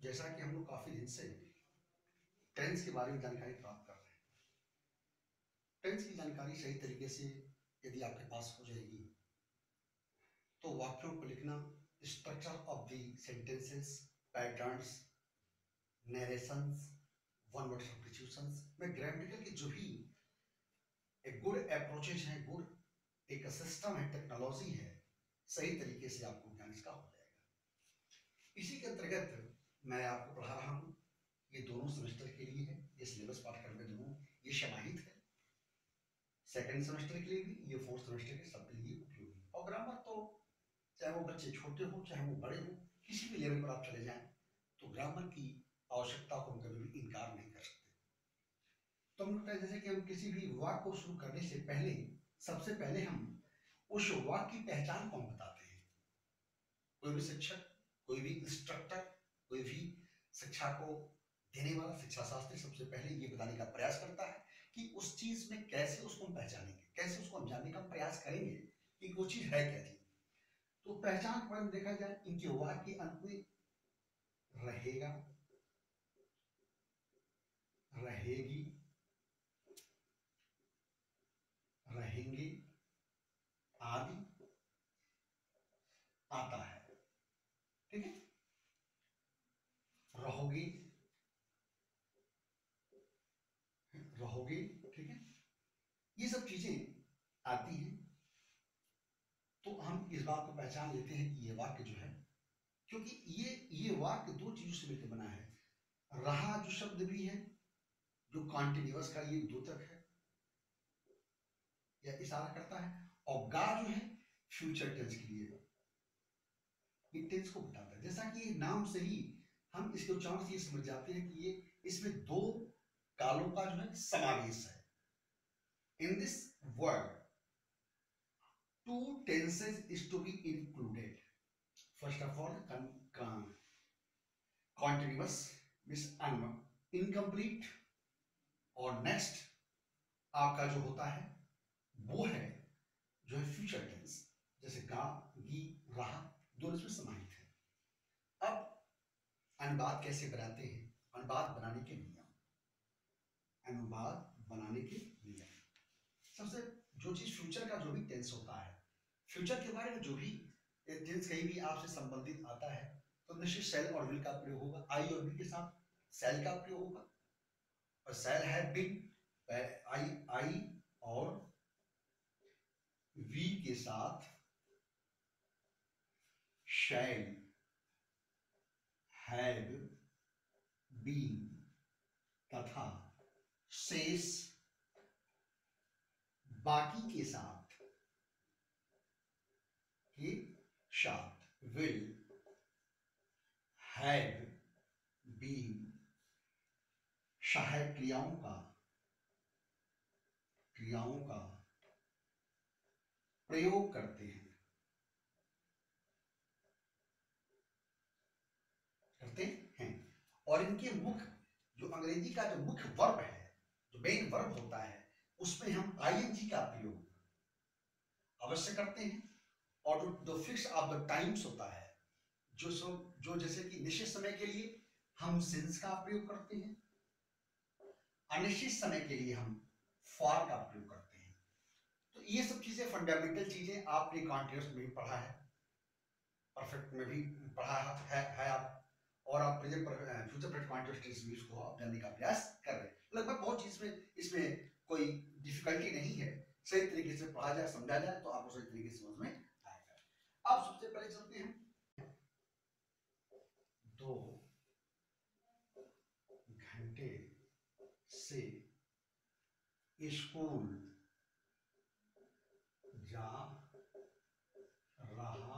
जैसा कि हम लोग काफी दिन से टेंस के बारे में जानकारी प्राप्त कर रहे हैं। टेंस की जानकारी सही तरीके से यदि आपके पास हो जाएगी तो वाक्यों को लिखना, structure of the sentences, patterns, narrations, one word substitutions में ग्रामेटिकल की जो भी एक गुड अप्रोचेज है, गुड एक सिस्टम है, टेक्नोलॉजी है, सही तरीके से आपको ज्ञान इसका हो जाएगा। इसी के अंतर्गत मैं आपको पढ़ा रहा हूँ। ये दोनों सेमेस्टर के लिए है, ये सिलेबस पाठ्यक्रम में दोनों ये समाहित है। सेकंड सेमेस्टर के लिए भी, ये फोर्थ सेमेस्टर के सबके लिए उपयोगी। और ग्रामर तो चाहे वो बच्चे छोटे हो चाहे वो बड़े हो, किसी भी लेवल पर आप चले जाएं तो ग्रामर की आवश्यकता को हम कभी भी इनकार नहीं कर सकते। तो हम लोग जैसे कि हम किसी भी वाक्य को शुरू करने से पहले सबसे पहले हम उस वाक्य की पहचान को हम बताते हैं। कोई भी शिक्षक, कोई भी इंस्ट्रक्टर, कोई भी शिक्षा को देने वाला शिक्षा शास्त्री सबसे पहले ये बताने का प्रयास करता है कि उस चीज में कैसे उसको हम पहचानेंगे, कैसे उसको हम जानने का प्रयास करेंगे कि वो चीज है क्या थी। तो पहचान पर देखा जाए, इनके वाक्य के अंत में रहेगा, रहेगी, रहेंगे आदि आता है। ठीक है, रहोगे, रहोगे, ठीक है, ये सब चीजें आती हैं। तो हम इस बात को पहचान लेते हैं कि ये वाक्य जो है, क्योंकि ये वाक्य दो चीजों से मिलकर बना है। रहा जो शब्द भी है, जो कॉन्टिन्यूअस का ये द्योतक है या इशारा करता है, और गा जो है फ्यूचर टेंस के लिए ये टेंस को बताता है। जैसा कि नाम से ही हम इसके उच्चारण से ये समझ जाते हैं कि ये इसमें दो कालों का जो है समावेश है। In this word two tenses is to be included. First of all, continuous means incomplete, और नेक्स्ट आपका जो होता है वो है जो है फ्यूचर टेंस, जैसे गा, गी, रहा, दोनों इसमें समाहित है। अब अनुवाद कैसे बनाते हैं, अनुवाद बनाने के नियम, अनुवाद बनाने के नियम। सबसे जो चीज फ्यूचर का जो भी टेंस होता है, फ्यूचर के बारे में जो भी टेंस कहीं भी आपसे संबंधित आता है तो निश्चित सेल और विल का प्रयोग होगा। आई और बी के साथ सेल का प्रयोग होगा, और सेल है बीन, आई और वी के साथ शैल, हैव, बीन तथा शेष बाकी के साथ के साथ विल, हैव, बीन सहायक क्रियाओं का प्रयोग करते हैं, और इनके मुख्य जो अंग्रेजी का जो मुख्य वर्ब है, जो मेन वर्ब होता है, उसमें हम आईएनजी का प्रयोग अवश्य करते हैं। और जो फिक्स ऑफ द टाइम्स होता है, जो जैसे कि निश्चित समय के लिए हम सिंस का प्रयोग करते हैं, अनिश्चित समय के लिए हम फॉर का प्रयोग करते हैं। तो ये सब चीजें फंडामेंटल चीजें आपने कॉन्टिन्यूअस में भी पढ़ा है, परफेक्ट में भी पढ़ा है आप, और आप present future perfect continuous tense भी उसको आप जानने का प्रयास कर रहे हैं। लगभग बहुत चीज में इसमें कोई डिफिकल्टी नहीं है, सही तरीके से पढ़ा जाए, समझा जाए तो आपको सही तरीके से समझ में आएगा। अब सबसे पहले चलते हैं 2 घंटे से स्कूल जा रहा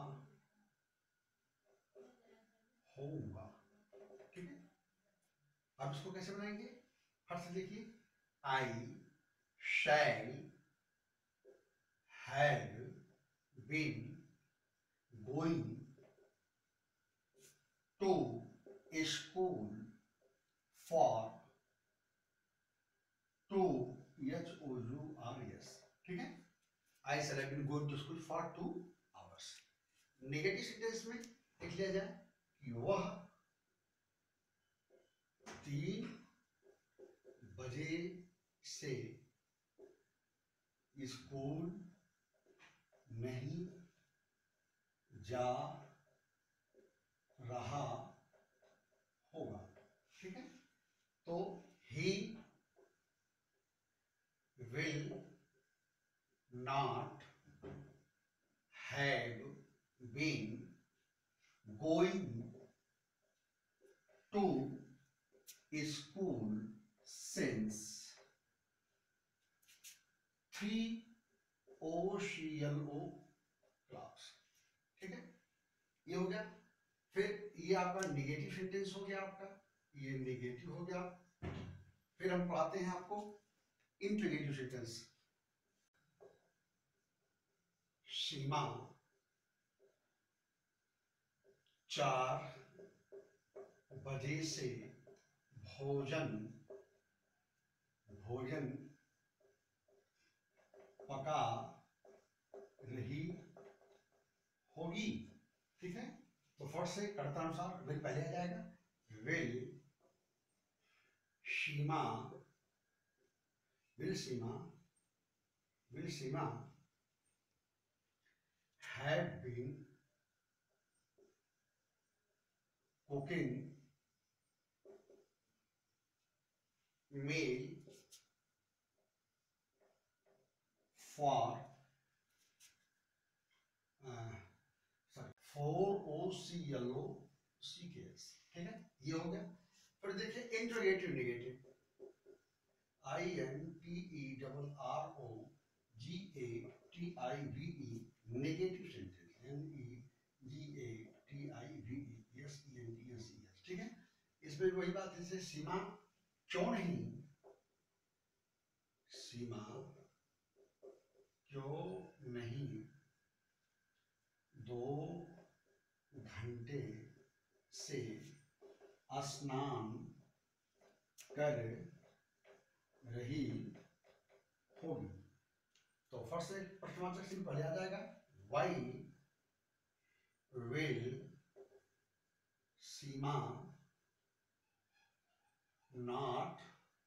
होगा। ठीक है, अब इसको कैसे बनाएंगे, फट से देखिए, I shall have been going to school for two HOURS। ठीक है, I shall have been going to school for 2 hours. Negative sentence में लिख लिया जाए कि वह 3 बजे से स्कूल नहीं जा रहा होगा। ठीक है, तो he will not have been going to school since 3 OCLO class. ठीक है, ये हो गया। फिर ये आपका निगेटिव सेंटेंस हो गया, आपका ये निगेटिव हो गया। फिर हम पढ़ाते हैं आपको इंटरोगेटिव सेंटेंस। सीमा 4 बजे से भोजन पका रही होगी। ठीक है, तो फर्स्ट से कर्तानुसार विल पहले आ जाएगा। Will Seema have been cooking meal for 4OCLOCKS। ठीक है, ये हो गया। फिर देखिए interrogative negative, INTERROGATIVE negative sentence, NEGATIVE SENTENS। ठीक है, इसमें वही बात है, जैसे सीमा क्यों नहीं 2 घंटे से स्नान कर रही होगी। तो फर्स्ट से प्रश्नवाचक चिन्ह पहले आ जाएगा। Why will Seema not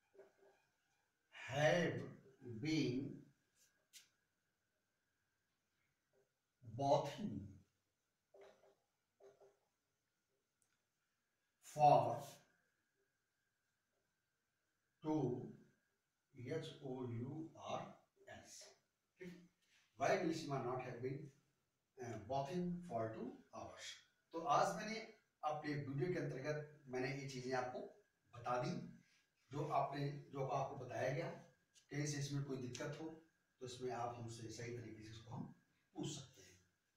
have been bathing for 2 HOURS। Why will Sima not have been bathing for 2 hours? तो आज मैंने अपने वीडियो के अंतर्गत मैंने ये चीजें आपको बता दी, जो आपको बताया गया। कहीं से इसमें कोई दिक्कत हो तो इसमें आप हमसे सही तरीके से इसको हम पूछ सकते हैं।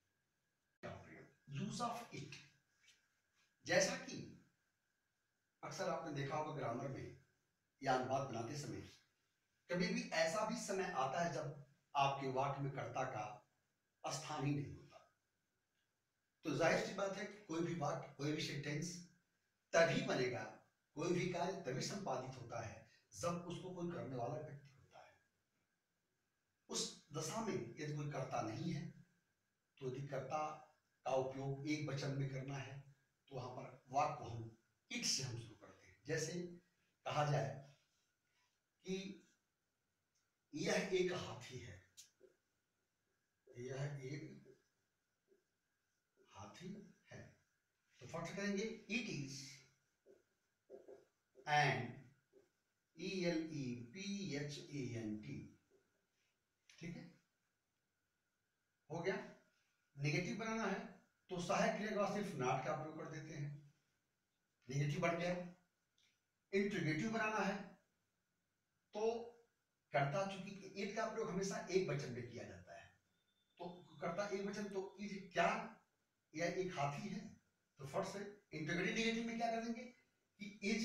यूज ऑफ इट, जैसा कि अक्सर आपने देखा होगा ग्रामर में या अनुवाद बनाते समय, कभी भी ऐसा भी समय आता है जब आपके वाक्य में कर्ता का स्थान ही नहीं होता। तो जाहिर सी बात है कि कोई भी वाक्य, कोई भी सेंटेंस तभी बनेगा, कोई भी कार्य तभी संपादित होता है जब उसको कोई करने वाला व्यक्ति होता है। उस दशा में यदि कोई कर्ता नहीं है, तो यदि कर्ता का उपयोग एक वचन में करना है तो वहां पर वाक्य को हम इट से हम शुरू करते हैं। जैसे कहा जाए कि यह एक हाथी है, यह एक हाथी है, तो फर्स्ट करेंगे इट इज एन ELEPHANT। ठीक है, हो गया। नेगेटिव बनाना है तो सहायक क्रिया का सिर्फ नॉट का प्रयोग कर देते हैं, नेगेटिव बन गया। इंटरोगेटिव बनाना है तो कर्ता, चूंकि इट का प्रयोग हमेशा एक वचन में किया जाता है, तो कर्ता एक वचन, तो इज क्या यह एक हाथी है, तो फर्स्ट से इंटरोगेटिव नेगेटिव में क्या कर देंगे कि is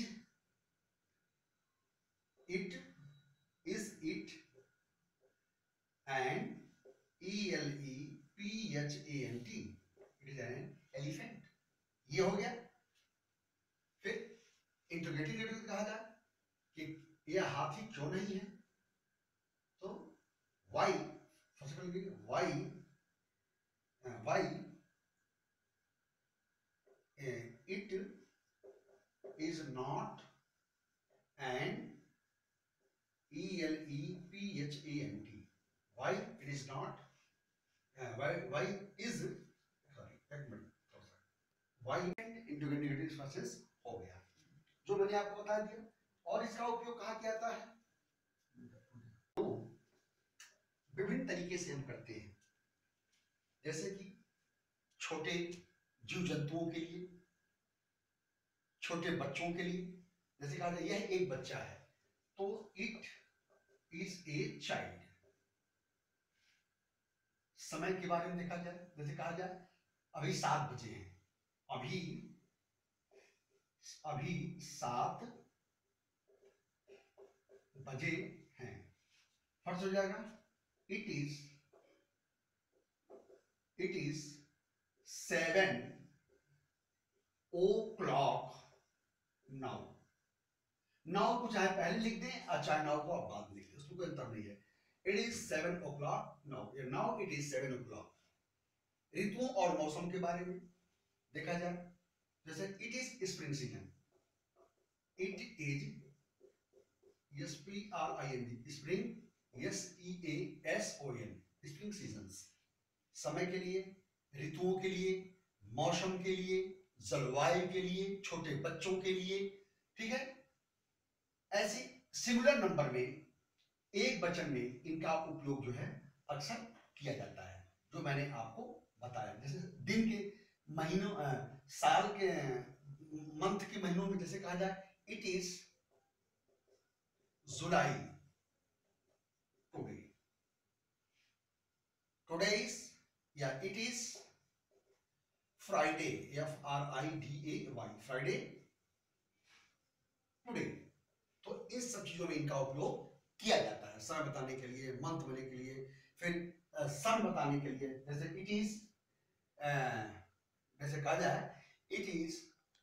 it and ELEPHANT, it is an elephant. ये हो गया। फिर इंटरोगेटिव नेगेटिव कहा जाए कि यह हाथी क्यों नहीं है, तो वाई, फर्स्ट करेंगे why it is not N E L E P H A N T. Why it is not? Why is? Sorry, एक minute. Why into negative process हो गया, जो मैंने आपको बता दिया. और इसका उपयोग कहाँ किया जाता है? तो विभिन्न तरीके से हम करते हैं, जैसे कि छोटे जीव जंतुओं के लिए, छोटे बच्चों के लिए. जैसे कहा जाए यह एक बच्चा है, तो इट इज ए चाइल्ड. समय के बारे में देखा जाए, जैसे कहा जाए अभी 7 बजे हैं, अभी 7 बजे हैं. फर्स्ट हो जाएगा it is 7 o'clock now. Now को चाहे पहले लिख दें और चाहे नाउ को आप बाद में लिख दें, उसमें कोई अंतर नहीं है. It is 7 o'clock now. Now it is 7 o'clock. ऋतुओं और मौसम के बारे में देखा जाए, जैसे it is spring season. It is SPRING spring, SEASON spring seasons. समय के लिए, ऋतुओं के लिए, मौसम के लिए, जलवायु के लिए, छोटे बच्चों के लिए. ठीक है. ऐसे सिंगुलर नंबर में, एक वचन में इनका उपयोग जो है अक्सर किया जाता है, जो मैंने आपको बताया. जैसे दिन के महीनों, साल के मंथ के महीनों में जैसे कहा जाए it is July today. Today is या it is Friday, FRIDAY Friday today. तो इस सब चीजों में इनका उपयोग किया जाता है, समय बताने के लिए, मंथ बनाने के लिए, फिर सन बताने के लिए. जैसे इट इज, जैसे कहा जाए इट इज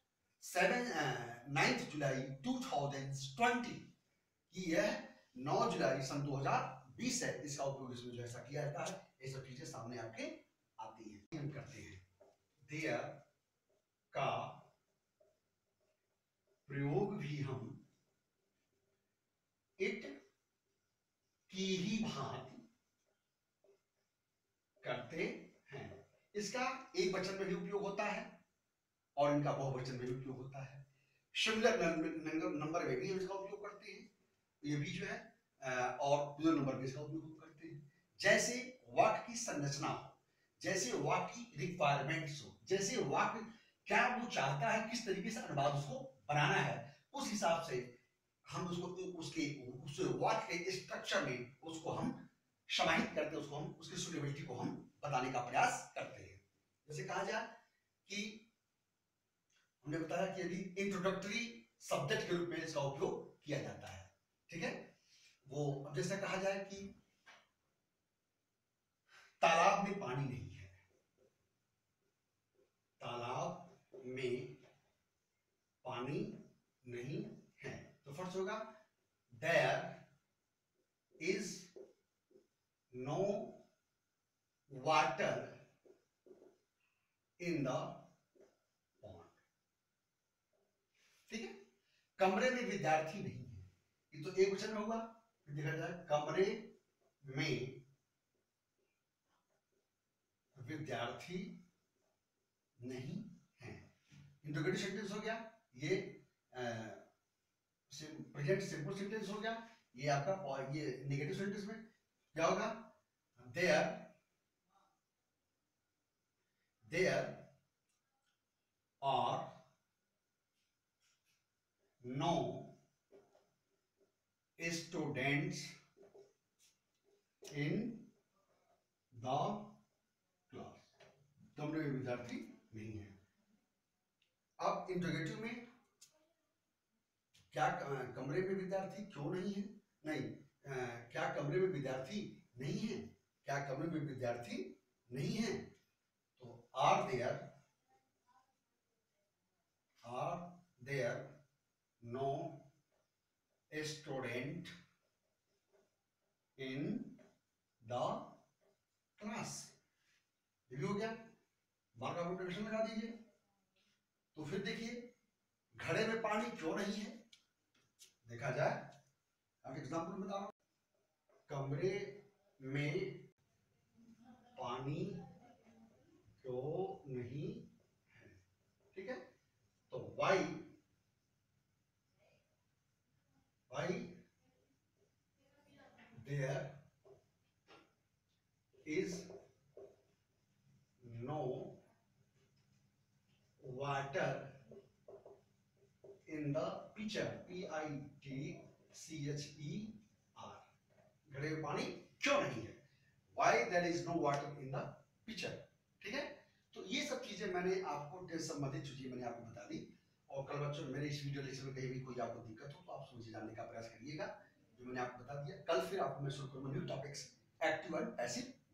9 जुलाई 2020 कि यह 9 जुलाई सन 2020 है. इसका उपयोग इसमें जो ऐसा किया जाता है, ये सब चीजें सामने आपके आती हैं. हम करते हैं देयर का प्रयोग भी हम इट की ही भांति करते हैं. इसका एक वचन में भी उपयोग होता है और इनका बहुवचन में भी उपयोग होता है. सिंगुलर नंबर में भी इसका उपयोग करते हैं, ये भी जो है, और प्लूरल नंबर में इसका उपयोग करते हैं. जैसे वाक्य की संरचना हो, जैसे वाक्य की रिक्वायरमेंट्स हो, जैसे वाक्य क्या वो चाहता है, किस तरीके से अनुवाद उसको बनाना है, उस हिसाब से हम उसको उस वाक्य के स्ट्रक्चर में उसको हम समाहित करते हैं, उसको हम उसकी सुटेबिलिटी को हम बताने का प्रयास करते हैं. जैसे कहा जाए कि हमने बताया कि यदि इंट्रोडक्टरी सब्जेक्ट के रूप में इसका उपयोग किया जाता है. ठीक है. वो अब जैसे कहा जाए कि तालाब में पानी नहीं है, तालाब में पानी नहीं है, तो फर्स्ट होगा there is no water in the pond. ठीक है. कमरे में विद्यार्थी नहीं है, ये तो एक वचन में होगा. देखा जाए कमरे में विद्यार्थी नहीं है, इंट्रोगेटिव सेंटेंस हो गया. ये प्रेजेंट सिंपल सेंटेंस हो गया. ये आपका, और ये नेगेटिव सेंटेंस में क्या होगा? There are no students in the class. कमरे में विद्यार्थी नहीं है. अब इंट्रोगेटिव में क्या कमरे में विद्यार्थी क्यों नहीं है? नहीं, क्या कमरे में विद्यार्थी नहीं है? क्या कमरे में विद्यार्थी नहीं है? तो are there no student in the class. ये भी हो गया. मार्क ऑफ इंट्रोगेशन लगा दीजिए. तो फिर देखिए घड़े में पानी क्यों नहीं है? देखा जाए, अब एग्जाम्पल बता रहा हूं, कमरे में पानी क्यों नहीं है, ठीक है। तो why there is no water in the picture, PITCHER, घड़े में पानी क्यों नहीं है, why there is no water in the picture, ठीक है। तो ये सब चीजें मैंने आपको टेंस संबंधित चीजें मैंने आपको बता दी। और कल बच्चों मेरे इस वीडियो लेक्चर में कहीं भी कोई आपको दिक्कत हो तो आप मुझे जानने का प्रयास करिएगा, जो मैंने आपको बता दिया। कल फिर आपको मैं शुरू करूंगा new topics, active and passive